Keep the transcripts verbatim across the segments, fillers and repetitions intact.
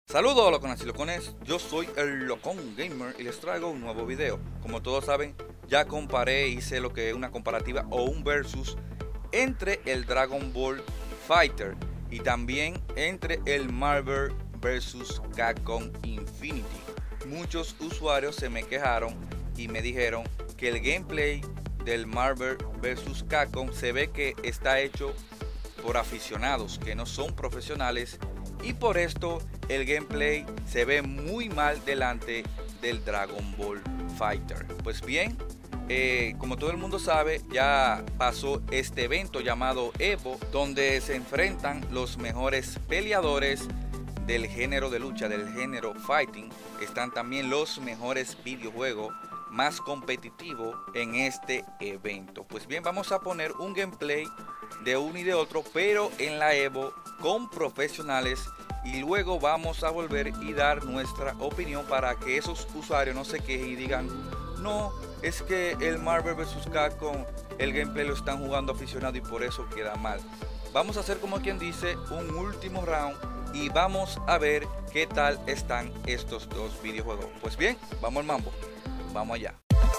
Saludos a loconas y locones, yo soy el Locón Gamer y les traigo un nuevo video. Como todos saben, ya comparé, hice lo que es una comparativa o un versus entre el Dragon Ball Fighter y también entre el Marvel versus Capcom Infinity. Muchos usuarios se me quejaron y me dijeron que el gameplay del Marvel versus Capcom se ve que está hecho por aficionados que no son profesionales, y por esto el gameplay se ve muy mal delante del Dragon Ball Fighter. Pues bien, eh, como todo el mundo sabe, ya pasó este evento llamado Evo, donde se enfrentan los mejores peleadores del género de lucha, del género fighting. Están también los mejores videojuegos más competitivos en este evento. Pues bien, vamos a poner un gameplay de uno y de otro, pero en la Evo con profesionales, y luego vamos a volver y dar nuestra opinión para que esos usuarios no se quejen y digan: no, es que el Marvel versus. Capcom el gameplay lo están jugando aficionados y por eso queda mal. Vamos a hacer, como quien dice, un último round y vamos a ver qué tal están estos dos videojuegos. Pues bien, vamos al mambo, vamos allá.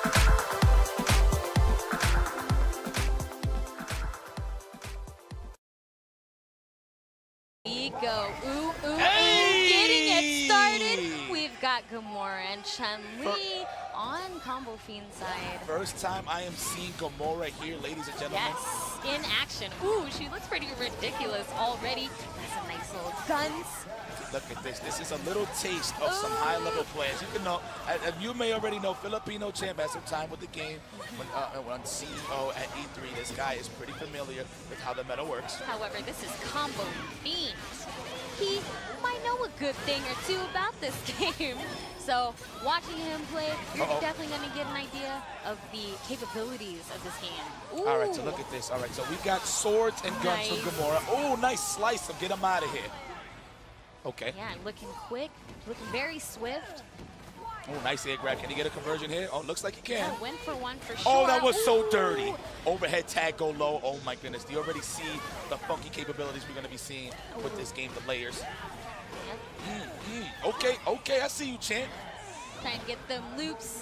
Go. Ooh, ooh, Hey! ooh. Getting it started. We've got Gamora and Chun-Li on Combo Fiend's side. First time I am seeing Gamora here, ladies and gentlemen. Yes, in action. Ooh, she looks pretty ridiculous already. That's a nice little guns. Look at this. This is a little taste of some high-level players. You can know, and you may already know, Filipino Champ has some time with the game. When, uh, when C E O at E three, this guy is pretty familiar with how the meta works. However, this is Combo Fiend. He might know a good thing or two about this game. So watching him play, you're Uh-oh. definitely going to get an idea of the capabilities of this game. Ooh. All right, so look at this. All right, so we got swords and guns Nice. from Gamora. Oh, nice slice him. Get him out of here. Okay. Yeah, looking quick, looking very swift. Oh, nice air grab. Can he get a conversion here? Oh, looks like he can. Yeah, win for one for sure. Oh, that was so Ooh. dirty. Overhead tag go low. Oh my goodness. Do you already see the funky capabilities we're going to be seeing with this game, the layers? Yep. Mm, mm. Okay, okay. I see you, champ. Trying to get them loops.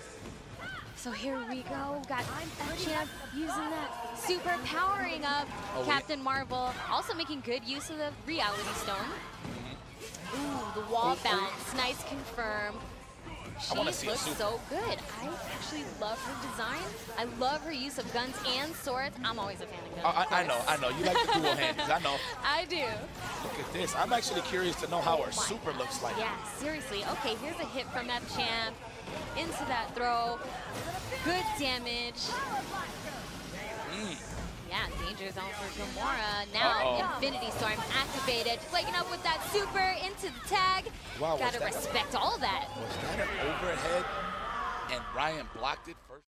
So here we go. Got Champ using that super powering up Oh, Captain we... Marvel. Also making good use of the Reality Stone. Mm-hmm. Ooh, the wall oh, bounce. Oh. Nice confirm. She see looks so good. I actually love her design. I love her use of guns and swords. I'm always a fan of guns. I, I know, I know. You like the dual handers. I know. I do. Look at this. I'm actually curious to know how oh her super looks like. Yeah, seriously. Okay, here's a hit from F Champ. Into that throw. Good damage. Mm. Yeah, danger zone for Gamora. Now Uh-oh. Infinity Storm activated. Flaking up with that super into the tag. Wow, Gotta was that respect all that. Was that an overhead? And Ryan blocked it first.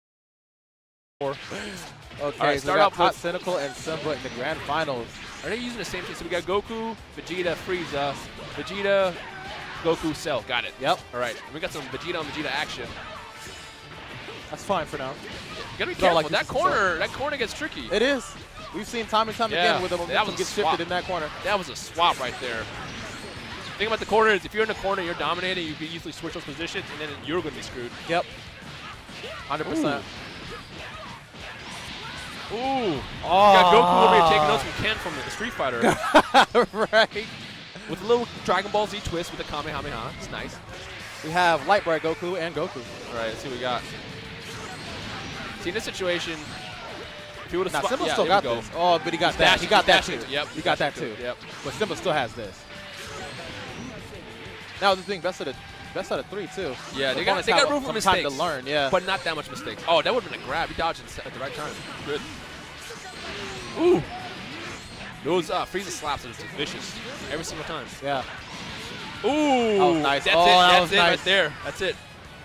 Okay, All right, so start we got off Hot with- Cynical and Simba in the grand finals. Are they using the same thing? So we got Goku, Vegeta, Frieza, Vegeta, Goku, Cell. Got it. Yep. All right. We got some Vegeta on Vegeta action. That's fine for now. You gotta be No, careful. like that this is corner, that corner gets tricky. It is. We've seen time and time Yeah, again where the that momentum was a gets swap. shifted in that corner. That was a swap right there. The thing about the corner is if you're in the corner, you're dominating, you can easily switch those positions, and then you're going to be screwed. Yep. one hundred percent. Ooh. Ooh. Oh. You got Goku over here taking notes from Ken from the Street Fighter. Right. With a little Dragon Ball Z twist with the Kamehameha. It's nice. We have Light Bright Goku and Goku. All right, let's see what we got. See, in this situation, if he would Now, have Simba yeah, still there we got go. this. Oh, but he got He's that. dashing, He got he's that dashing too. too. Yep. He got that too. Yep. But Simba still has this. Now this being best of the best out of three too. Yeah, they got, Opponents they got have room for some mistakes. time to learn, yeah. But not that much mistakes. Oh, that would have been a grab. He dodged it at the right time. Good. Ooh. Those uh, Frieza slaps are just vicious every single time. Yeah. Ooh. That was nice. That's Oh, it. that That's was it nice. right there. That's it.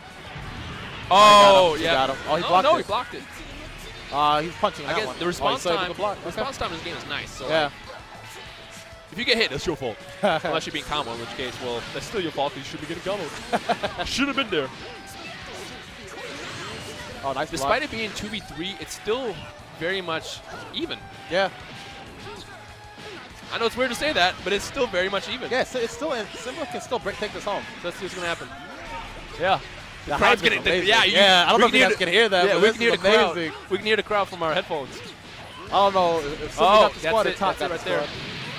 Oh, Oh, he yeah. got him. Oh, he no, blocked no, it. he blocked it. Uh, he's punching I that guess one. the response oh, he time, the block. the response time in this game is nice. So Yeah. like, if you get hit, that's your fault. Unless you're being combo, in which case, well, that's still your fault because you should be getting comboed. Should have been there. Oh, nice Despite block. it being two v three, it's still very much even. Yeah. I know it's weird to say that, but it's still very much even. Yeah, it's, it's still Simba can still break, take this home. So let's see what's gonna happen. Yeah. The, The crowd's hype is getting. The, amazing. yeah, you, yeah. I don't we know if you hear guys the- can hear that. Yeah, but we this can hear is the crowd. amazing. We can hear the crowd from our headphones. I don't know if if Simba Oh, got the that's squad or it. Top That's it got right the there. squad.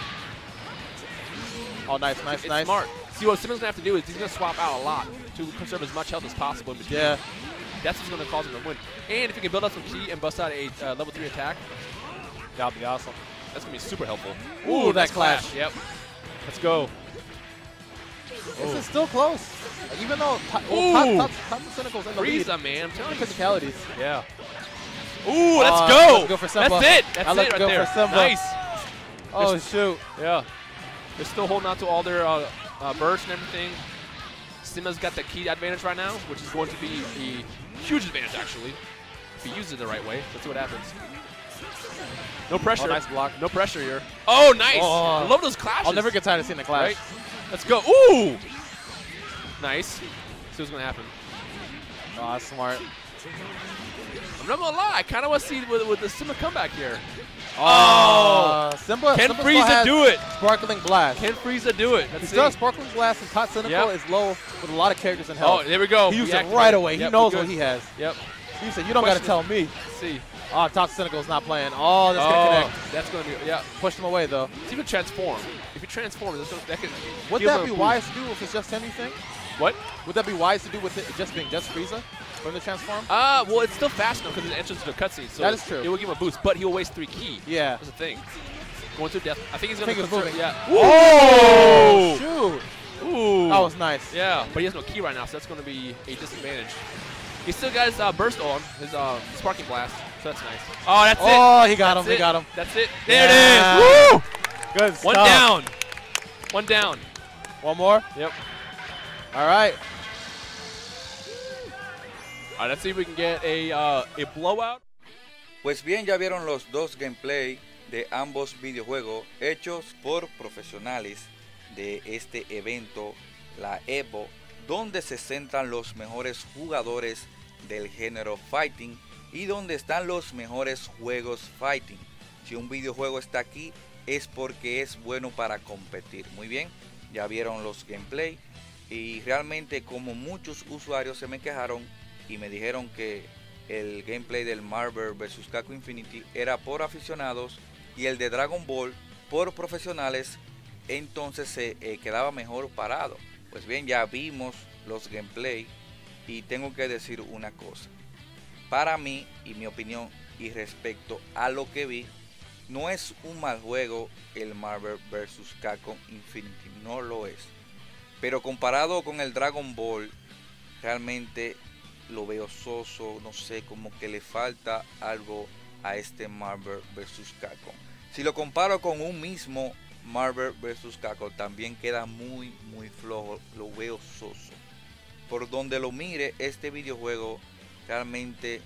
Oh, nice, nice, It's nice. smart. See, what Simmons gonna have to do is he's gonna swap out a lot to conserve as much health as possible in between. Yeah. That's what's gonna cause him to win. And if he can build up some ki and bust out a uh, level three attack, That'll be awesome. that's gonna be super helpful. Ooh, that nice clash. Yep. Let's go. This is still close. Even though top, Ooh. well, top, top, top Cynical's in the lead. Frieza, man. I'm telling you. Technicalities. Yeah. Ooh, let's Uh, go. looks good for Simba. That's it. That's That it looks right good there. for Simba. Nice. Oh, shoot. Yeah. They're still holding on to all their uh, uh, bursts and everything. Simba's got the key advantage right now, which is going to be a huge advantage, actually, if he uses it the right way. Let's see what happens. No pressure. Oh, nice block. No pressure here. Oh, nice. Oh. I love those clashes. I'll never get tired of seeing the clash. Right? Let's go. Ooh. Nice. See what's going to happen. Oh, that's smart. I'm not going to lie. I kind of want to see with, with the Simba comeback here. Oh, Simba, Can Simba still Frieza has do it? Sparkling Blast. Can Frieza do it? Let's He see. still has Sparkling Blast, and Top Cynical Yep. is low with a lot of characters in Oh, health. there we go. He used We it activated right away. Yep, he knows we're what good. he has. Yep. He said, you don't got to Question tell me. Let's see. Oh, Top Cynical's not playing. Oh, that's Oh, going to connect. that's going to be, yeah. Pushed him away, though. See if it transform. If you transform, that's gonna- that could Would give that him a be boost. wise to do if it's just him, you think? What? Would that be wise to do with it just being just Frieza from the transform? Uh, well, it's still fast enough because it enters the cutscene. So That is true. It will give him a boost, but he'll waste three key. Yeah. That's the thing. Going to death. I think he's going Think to it's conserve. moving. Yeah. Oh, shoot. Ooh. That was nice. Yeah, but he has no key right now, so that's going to be a disadvantage. He still got his uh, burst on, his uh, sparking blast, so that's nice. Oh, that's it. Oh, he got That's him. it. He got him. That's it. There Yeah. it is. Woo! Good One stuff. down. One down. One more? Yep. All right. All right, let's see if we can get a, uh, a blowout. Pues bien, ya vieron los dos gameplay de ambos videojuegos hechos por profesionales de este evento, la Evo, donde se centran los mejores jugadores del género fighting y donde están los mejores juegos fighting. Si un videojuego está aquí es porque es bueno para competir. Muy bien, ya vieron los gameplay y realmente como muchos usuarios se me quejaron y me dijeron que el gameplay del Marvel versus. Capcom Infinity era por aficionados y el de Dragon Ball por profesionales, entonces se eh, quedaba mejor parado. Pues bien, ya vimos los gameplay y tengo que decir una cosa. Para mí y mi opinión y respecto a lo que vi, no es un mal juego el Marvel versus. Capcom Infinity, no lo es. Pero comparado con el Dragon Ball, realmente lo veo soso, no sé, como que le falta algo a este Marvel versus. Capcom. Si lo comparo con un mismo Marvel versus. Capcom, también queda muy muy flojo, lo veo soso. Por donde lo mire, este videojuego realmente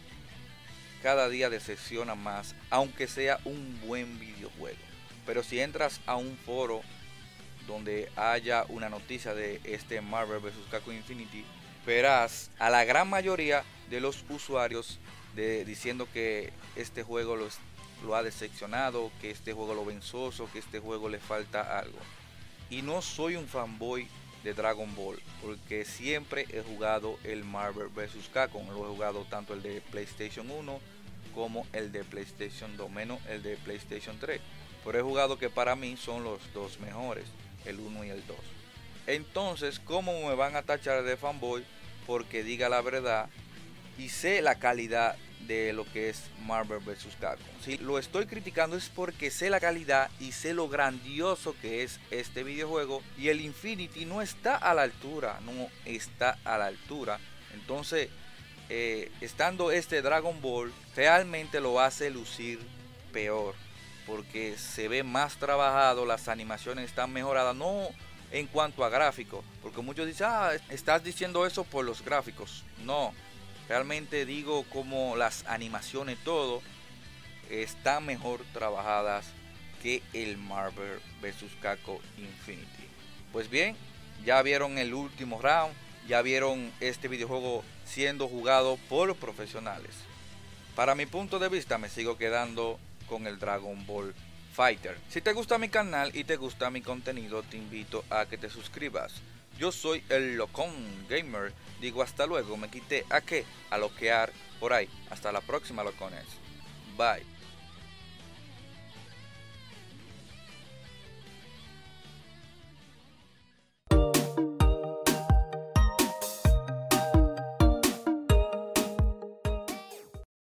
cada día decepciona más, aunque sea un buen videojuego. Pero si entras a un foro donde haya una noticia de este Marvel versus. Capcom Infinity, verás a la gran mayoría de los usuarios de, diciendo que este juego los, lo ha decepcionado, que este juego lo ven soso, que este juego le falta algo. Y no soy un fanboy de Dragon Ball, porque siempre he jugado el Marvel versus. Capcom. Lo he jugado tanto el de PlayStation uno como el de PlayStation dos, menos el de PlayStation tres. Pero he jugado que para mí son los dos mejores, el uno y el dos. Entonces, ¿cómo me van a tachar de fanboy? Porque diga la verdad y sé la calidad de lo que es Marvel versus. Capcom. Si lo estoy criticando es porque sé la calidad y sé lo grandioso que es este videojuego, y el Infinity no está a la altura, no está a la altura. Entonces, eh, estando este Dragon Ball, realmente lo hace lucir peor, porque se ve más trabajado, las animaciones están mejoradas, no en cuanto a gráficos, porque muchos dicen, ah, estás diciendo eso por los gráficos. No, realmente digo como las animaciones, todo están mejor trabajadas que el Marvel versus. Capcom Infinity. Pues bien, ya vieron el último round, ya vieron este videojuego siendo jugado por profesionales. Para mi punto de vista me sigo quedando con el Dragon Ball Fighter. Si te gusta mi canal y te gusta mi contenido, te invito a que te suscribas. Yo soy el Locón Gamer. Digo hasta luego, me quité a qué, a loquear por ahí. Hasta la próxima, locones. Bye.